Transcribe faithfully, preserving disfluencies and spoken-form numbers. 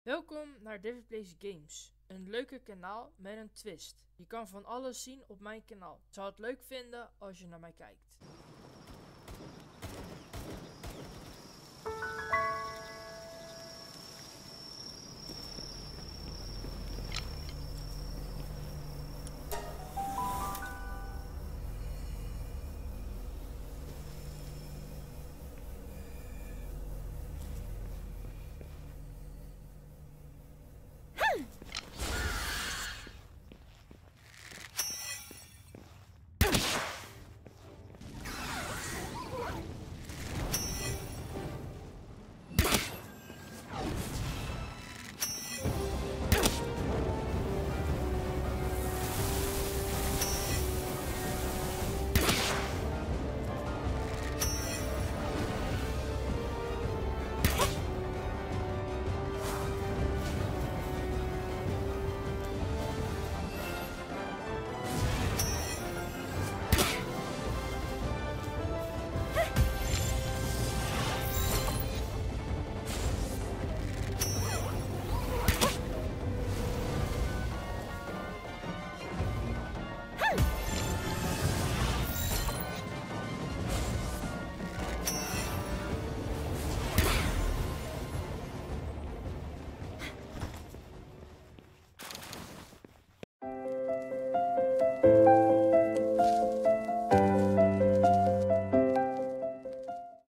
Welkom naar David Plays Games, een leuke kanaal met een twist. Je kan van alles zien op mijn kanaal. Ik zou het leuk vinden als je naar mij kijkt.